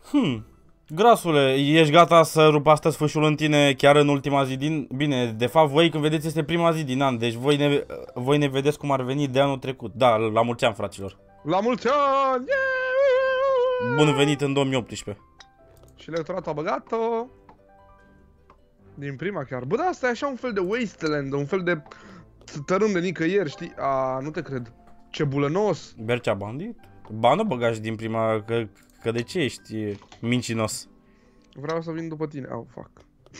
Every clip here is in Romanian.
Grasule, ești gata să rup astăzi fâșul în tine chiar în ultima zi din... Bine, de fapt voi când vedeți este prima zi din an, deci voi ne vedeți cum ar veni de anul trecut. Da, la mulți ani, fraților. La mulți ani! Bun venit în 2018. Și electoratul a băgat-o din prima chiar. Bă, da, asta e așa un fel de wasteland, un fel de tărâm de nicăieri, știi? A, nu te cred. Ce bulănos! Bercea bandit? Ba, nu băgași din prima, că de ce ești mincinos? Vreau să vin după tine. Au, fuck.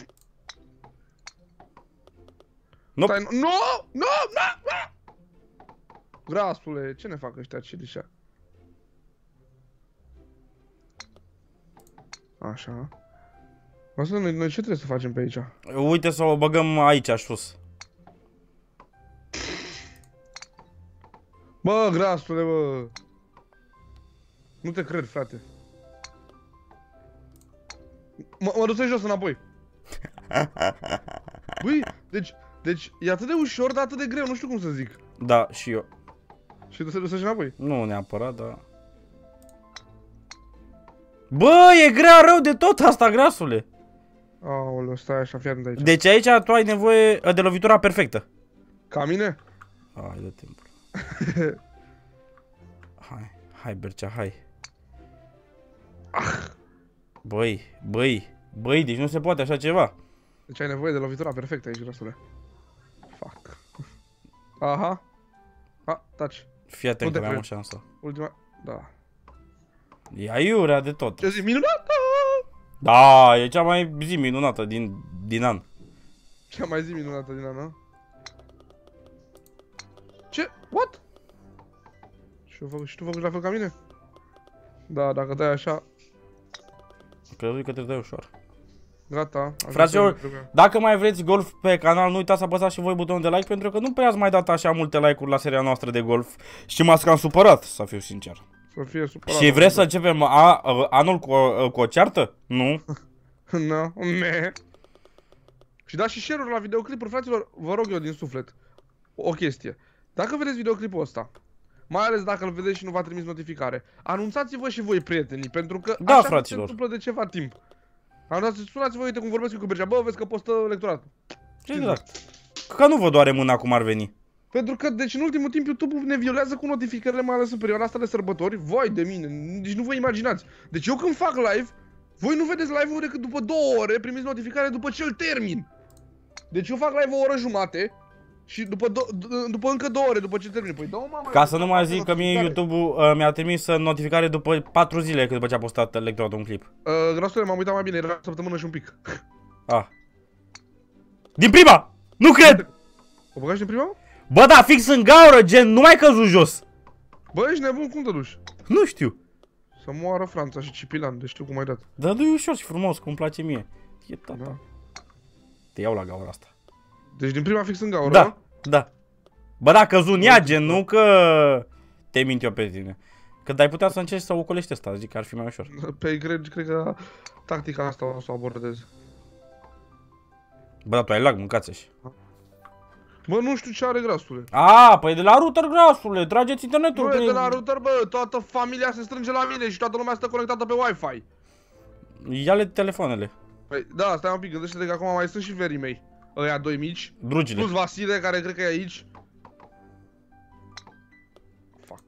Nope. Stai, nu! Nu! Nu! Grasule, ce ne fac ăștia cilișa? Așa. Asta noi ce trebuie să facem pe aici? Uite să o băgăm aici, sus. Bă, grasule, bă! Nu te cred, frate. Mă duc jos înapoi. Băi, deci e atât de ușor, dar atât de greu, nu știu cum să zic. Da, și eu. Și tu se duce înapoi? Nu neapărat, dar... Bă, e grea rău de tot asta, grasule. Aoleu, stai așa, fii atent aici. Deci aici tu ai nevoie de lovitura perfectă. Ca mine? Hai, dă timpul. Hai, Bercea, hai. Băi, deci nu se poate așa ceva. Deci ai nevoie de lovitura perfectă aici, grasule. Fuck. Aha. Taci. Fii atent că mi-am o șansă. Ultima, da. E aiurea de tot. Ce zi minunată! Da, e cea mai zi minunată din an. Cea mai zi minunată din an, nu? Ce? What? Și tu făcuși la fel ca mine? Da, dacă dai așa... Crezi că te dai ușor. Gata. Fraților, dacă mai vreți golf pe canal, nu uitați să apăsați și voi butonul de like, pentru că nu prea ați mai dat așa multe like-uri la seria noastră de golf. Și m-ați cam supărat, să fiu sincer. Să fie supărat. Și vreți să începem anul cu o ceartă? Nu? Nu, me. Și dați și share-uri la videoclipuri, fraților, vă rog eu din suflet. O chestie. Dacă vedeți videoclipul ăsta, mai ales dacă îl vedeți și nu v-a trimis notificare, anunțați-vă și voi prietenii, pentru că da, așa fraților. se întâmplă de ceva timp. Sunați-vă, uite cum vorbesc eu cu Bercea, bă, vezi că postă electoratul. Exact. Că nu vă doare mâna cum ar veni. Pentru că, deci în ultimul timp YouTube ne violează cu notificările, mai ales în perioada asta de sărbători. Vai de mine, deci nu vă imaginați. Deci eu când fac live, voi nu vedeți live-ul decât după 2 ore, primiți notificare după ce îl termin. Deci eu fac live o oră jumate și după încă 2 ore după ce termin. Păi dă-o mama. Ca să nu mai zic că mie YouTube-ul mi-a trimis notificare după 4 zile după ce a postat electoratul un clip. Grasule, m-am uitat mai bine, era săptămână și un pic. Din prima! Nu cred! O băgași din prima? Bă, da, fix în gaură, gen, nu mai căzut jos. Bă, ești nebun, cum te duci? Nu știu. Să moară Franța și Cipilan, deci știu cum ai dat. Da, du-i ușor și frumos, cum îmi place mie. E tata. Da. Te iau la gaura asta. Deci din prima fix în gaură, da? Da. Bă, da, căzut în ea, gen, nu că te mint eu pe tine. Că ai putea să încerci să ocolești asta, zic că ar fi mai ușor. Pe cred că tactica asta o să o abordez. Bă, da, tu ai lag, mâncați-și. Bă, nu știu ce are, grasule. Păi de la router, grasule, trageți internetul. Nu e de la router, bă, toată familia se strânge la mine și toată lumea stă conectată pe Wi-Fi. Ia-le telefoanele. Păi, da, stai un pic, gândește-te că acum mai sunt și verii mei. Ăia 2 mici. Drugile. Plus Vasile, care cred că e aici. Fuck.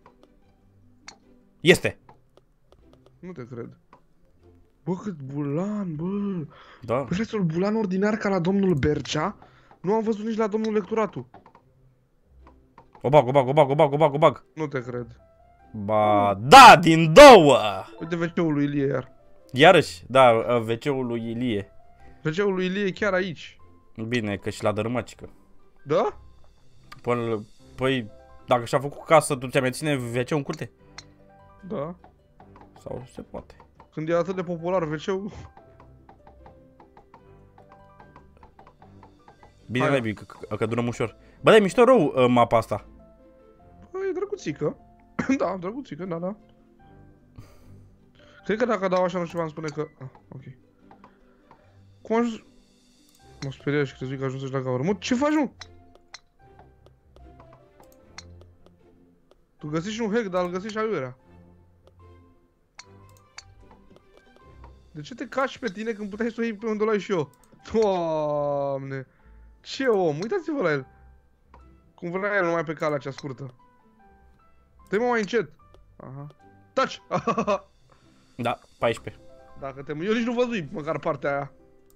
Este. Nu te cred. Bă, cât bulan, bă. Da. Bă, frăților, bulan ordinar ca la domnul Bercea. Nu am văzut nici la domnul Lecturatu. O bag. Nu te cred. Ba, da, din 2! Uite WC-ul lui Ilie iar. Iarăși, da, WC-ul lui Ilie. WC-ul lui Ilie e chiar aici. Bine, că și la dărâmacică. Da? Păi, dacă și-a făcut casă, tu ți-a mai ține WC-ul în curte? Da. Sau se poate. Când e atât de popular WC-ul. Bine, naibii, că durăm ușor. Bă, da, e mișto rău mapa asta. Bă, e drăguțică. Da, drăguțică, da. Cred că dacă dau așa, nu știu, v-am spune că... ok. Cum ajuns... Mă speria și crezui că ajungi la gaură. Mă, ce faci, nu? Tu găsești un hack, dar îl găsești aiurea. De ce te caci pe tine când puteai să o iei pe unde o luai și eu? Doamne! Ce om? Uitați-vă la el! Cum vrea el numai pe calea cea scurtă. Dă-i mai încet! Aha. Taci! Da, 14. Dacă te... Eu nici nu văzui măcar partea aia.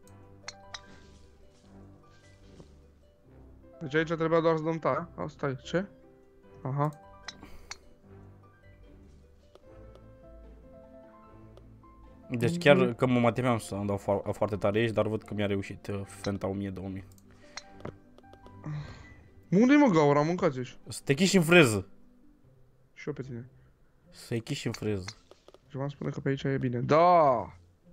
Deci aici trebuia doar să dăm ta. Asta e. Ce? Aha. Deci chiar că mă temeam să îmi dau foarte tare aici, dar văd că mi-a reușit Fenta 1000-2000. Unde-i mă gaura? Mâncați aici. Să te chiși în freză. Și eu pe tine. Să te chiși în freză. Ceva îmi spune că pe aici e bine. Da!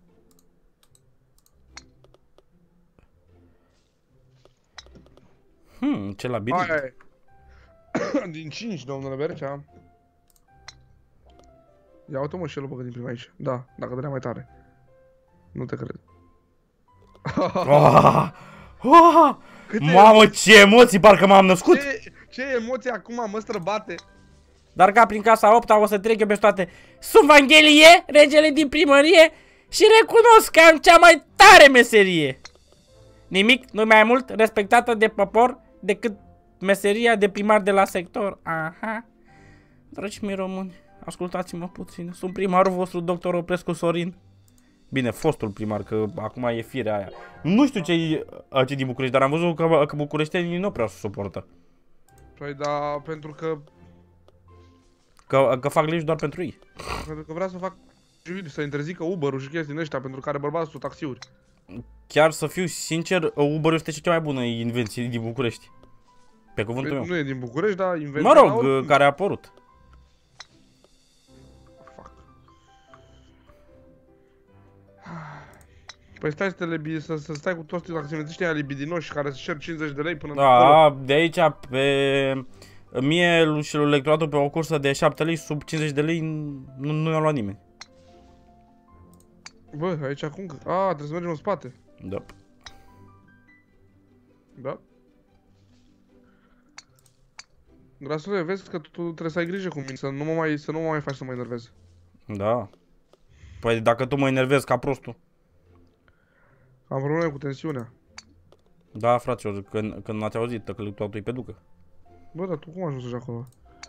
Ce labirint. Aia e. Din 5, domnule Bercea. Ia uite mă și el o băgă din prima aici. Da, dacă dădea mai tare. Nu te cred. Mamă, ce emoții, parcă m-am născut! Ce emoții acum mă străbate? Dar ca prin casa 8-a o să trec eu pe toate. Sunt Vanghelie, regele din primărie și recunosc că am cea mai tare meserie. Nimic nu mai mult respectată de popor decât meseria de primar de la sector. Aha. Dragii mei români, ascultați-mă puțin. Sunt primarul vostru, doctor Oprescu Sorin. Bine, fostul primar, că acum e firea aia. Nu știu ce din București, dar am văzut că bucureștenii nu prea suportă. Păi da, pentru că fac legi doar pentru ei. Pentru că vrea să fac să interzică Uber-ul și chestii din ăștia pentru care bărbatul sunt taxiuri. Chiar să fiu sincer, Uber-ul este cea mai bună invenție din București. Pe cuvântul meu. Nu e din București, dar invenția. Mă rog, care a apărut. Fuck. Păi stai să stai cu toți taximetriștii aia libidinoși care să cer 50 de lei până da, de aici pe mie și lui electoratul pe o cursă de 7 lei, sub 50 de lei nu ne-a luat nimeni. Bă, aici acum... trebuie să mergem în spate. Da. Da. Grasule, vezi că tu trebuie să ai grijă cu mine, să nu mă mai faci să mă enervez. Da. Păi dacă tu mă enervezi ca prostul. Am probleme cu tensiunea. Da, fraților, când n-ați auzit, electoratul e pe ducă. Bă, dar tu cum ajungi așa acolo?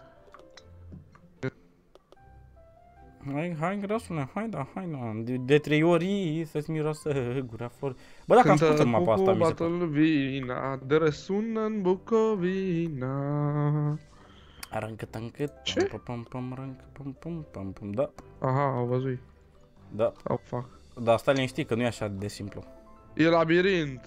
Hai, grasule, hai da. De 3 ori să-ți miroasă gura for. Bă, dacă ascultă mapa asta, mi se pare. Vina, de răsună în Bucovina. Ce? Da. Aha, au văzut. Da. Au fac. Dar stai liniștit că nu e așa de simplu. E labirint.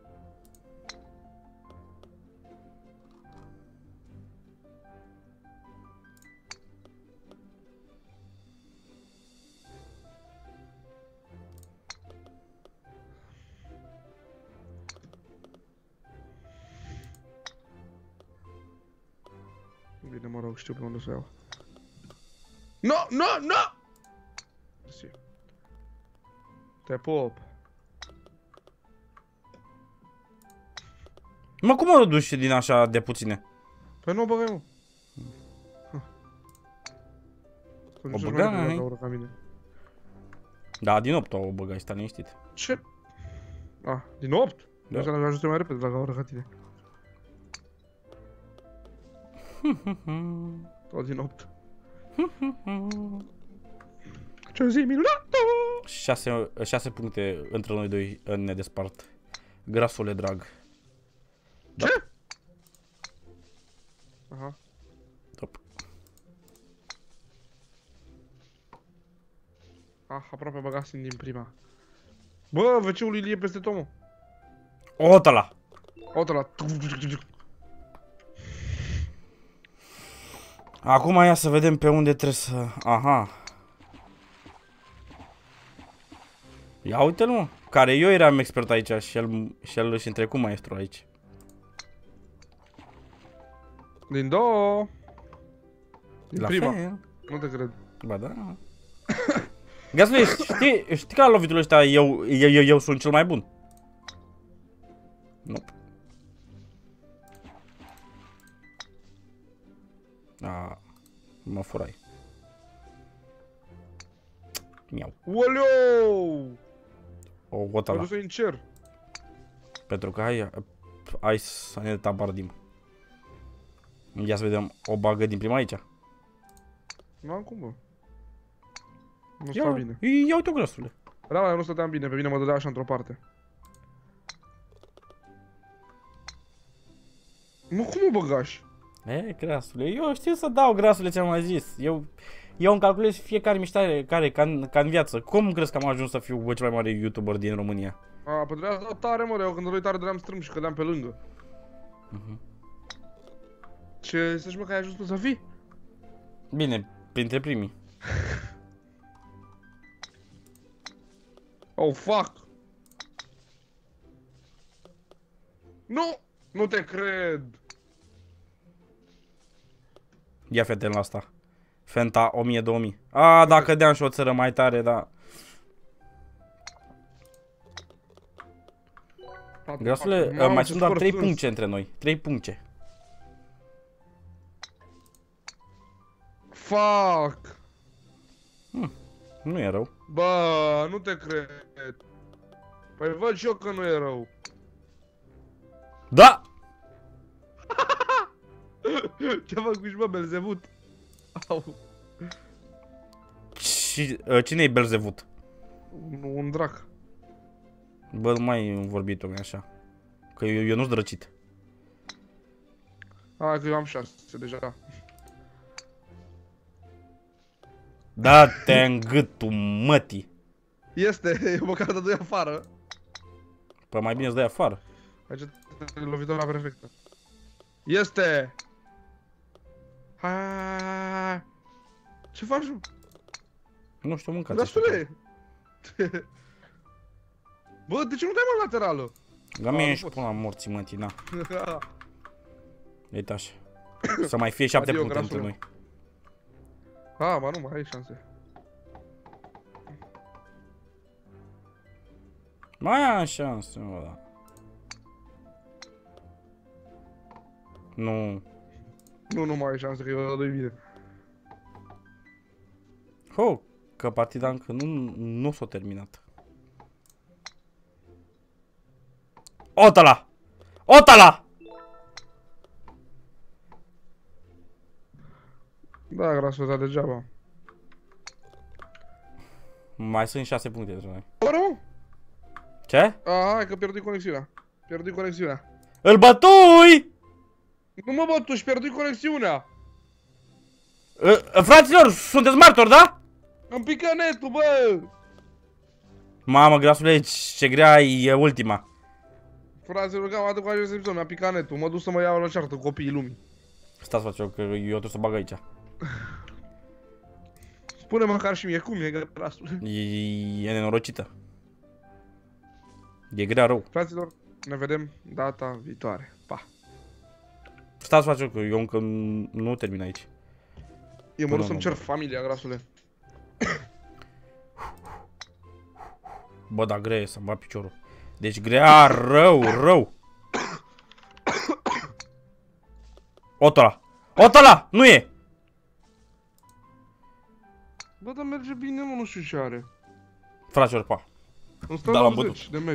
Bine, mă rog, știu pe unde să iau. No! Mersi. Te pop. Mă, cum o duci din așa de puține? Păi nu o băgai, mă. O băgai? Da, din 8 o băgai, stai liniștit. Ce? Din 8? Da. Așa l-aș ajută mai repede la gaură ca tine. Tot din 8. Ce zi minunată! 6 puncte între noi doi ne despart. Grasule drag. Da. Ce? Aha. Top. Aproape băgasem din prima. Bă, WC-ul Ilie peste Tomu. Ota-la! Ota-la. Acum ia să vedem pe unde trebuie să... Aha. Ia uite-l, mă. Care eu eram expert aici și el își întrecut maestru aici. Din 2. Din la prima. Fel. Nu te cred. Ba da. Gazule, știi că la lovitul ăsta eu sunt cel mai bun? Nope. Mă furai. Miau. Oleo! O gota M-a la. dus în cer. Pentru că hai să ne tabardim. Ia să vedem o bagă din prima aici. Nu am cum, bă. Nu stau bine. Ia uite-o, grăsule. Da, nu stăteam bine, pe mine mă dădea așa într-o parte. Nu, cum o băgași? E, grasule, eu știu să dau, grasule, ți-am mai zis. Eu îmi calculez fiecare miștare ca în viață. Cum crezi că am ajuns să fiu cel mai mare YouTuber din România? A, pe trebuia să dau tare, mă, eu când dădoi tare dădeam strâmb și cădeam pe lângă. Ce să-și mă că ai ajuns tu să fii? Bine, printre primii. Oh, fuck! Nu! Nu te cred! Ia fete la asta. Fenta 1000-2000. A, dacă cădeam și o țără mai tare, da. Grasule, mai sunt doar 3 puncte între noi. 3 puncte. Fuck! Nu e rău. Bă, nu te cred. Păi văd și eu că nu e rău. Da! Ce făcuși, bă, Belzevut? Au. Cine e Belzevut? Un drac. Bă, nu mai vorbit-o mi așa. Că eu nu-s drăcit. Hai că eu am 6 deja. Da-te în gâtul mătii. Este, eu măcar dădui afară. Păi mai bine îți dai afară. Aici lovitura perfectă. Este! Hai! Ce faci? Nu știu, mâncați. Destule! Bă, de ce nu dai mă laterală? La mine și până la morții mătii, na. Uite așa. Să mai fie 7 puncte între noi. A, mă, nu mai ai șanse. Mai am șanse, mă, da. Nu. Nu mai ai șanse, că eu dădui bine. Ho, că partida încă nu s-a terminat. Otala! Otala! Da, grasul ăsta degeaba. Mai sunt 6 puncte de noi. Bă, nu? Ce? A, hai că pierdui conexiunea. Pierdui conexiunea. Îl bătui! Nu mă băt, tu și pierdui conexiunea. Fraților, sunteți martori, da? Îmi pică netul, bă! Mamă, grasule, ce grea e ultima. Fraților, că am atât cu acest episod, mi-a picat netul. Mă duc să mă iau la ceartă cu copiii lumii. Stați, frate, că eu trebuie să bag aici. Spune măcar și mie cum e grasul. E nenorocită. E grea rău. Fraților, ne vedem data viitoare. Pa! Stați, frate, că eu încă nu termin aici. Eu mă duc să-mi cer familia, grasule. Bă, da, grea e să-mi bat piciorul. Deci grea rău. Otola! Otola! Nu e! Bă, dar merge bine, mă, nu știu ce are. Fraților, pa. Îmi stă Da, l-am 80 de metri.